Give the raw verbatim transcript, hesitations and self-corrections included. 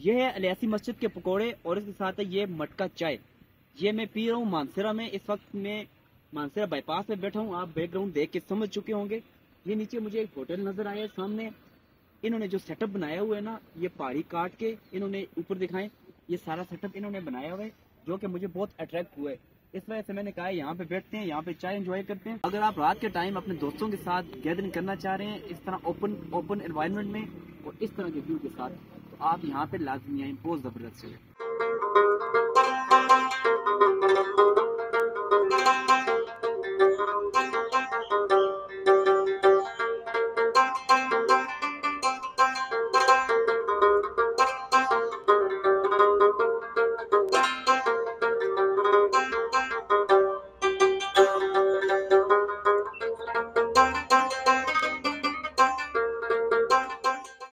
ये है अलियासी मस्जिद के पकोड़े और इसके साथ है ये मटका चाय। ये मैं पी रहा हूँ मानसरा में। इस वक्त मैं मानसरा बाईपास में बैठा हूँ। आप बैकग्राउंड देख के समझ चुके होंगे। ये नीचे मुझे एक होटल नजर आया है सामने। इन्होंने जो सेटअप बनाया हुआ है ना, ये पहाड़ी काट के इन्होंने ऊपर दिखाएं, ये सारा सेटअप इन्होंने बनाया हुआ है जो कि मुझे बहुत अट्रैक्ट हुआ है। इस वजह से मैंने कहा यहाँ पे बैठते हैं, यहाँ पे चाय एंजॉय करते हैं। अगर आप रात के टाइम अपने दोस्तों के साथ गैदरिंग करना चाह रहे हैं इस तरह ओपन ओपन एनवायरनमेंट में और इस तरह के व्यू के साथ, तो आप यहाँ पे लाजमी आए, बहुत जबरदस्त है।